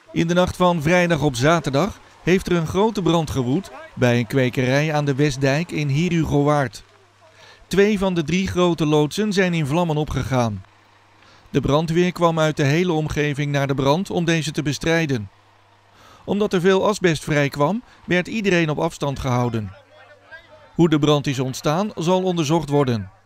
In de nacht van vrijdag op zaterdag heeft er een grote brand gewoed bij een kwekerij aan de Westdijk in Heerhugowaard. 2 van de 3 grote loodsen zijn in vlammen opgegaan. De brandweer kwam uit de hele omgeving naar de brand om deze te bestrijden. Omdat er veel asbest vrijkwam, werd iedereen op afstand gehouden. Hoe de brand is ontstaan, zal onderzocht worden.